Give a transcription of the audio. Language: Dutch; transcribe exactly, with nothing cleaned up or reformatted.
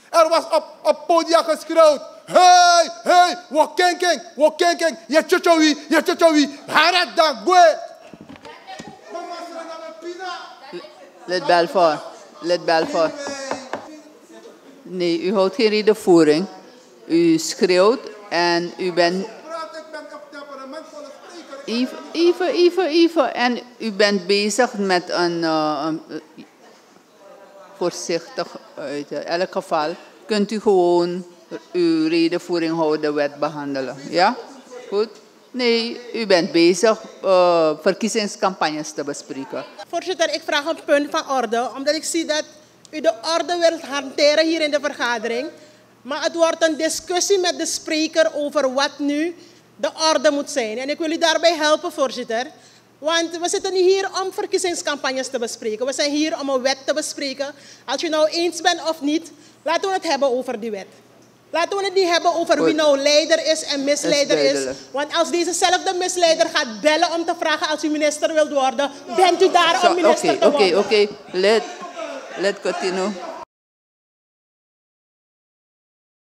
Er was op, op podia geschreeuwd. Hey, hey, wakenking, wakenking. Je tjotjowie, je tjotjowie. Harat dan, goe. Let Belfort. Let Belfort. Nee, u houdt geen redenvoering. U schreeuwt en u bent... Even, even, even, even. En u bent bezig met een... Uh, een voorzichtig uit. In elk geval kunt u gewoon uw redenvoering houden, wet behandelen. Ja? Goed? Nee, u bent bezig uh, verkiezingscampagnes te bespreken. Voorzitter, ik vraag een punt van orde, omdat ik zie dat u de orde wilt hanteren hier in de vergadering. Maar het wordt een discussie met de spreker over wat nu de orde moet zijn. En ik wil u daarbij helpen, voorzitter. Want we zitten niet hier om verkiezingscampagnes te bespreken. We zijn hier om een wet te bespreken. Als je nou eens bent of niet, laten we het hebben over die wet. Laten we het niet hebben over wie nou leider is en misleider is. Want als dezezelfde misleider gaat bellen om te vragen als u minister wilt worden, bent u daar om minister te worden. Oké, oké, oké. Let, let continue.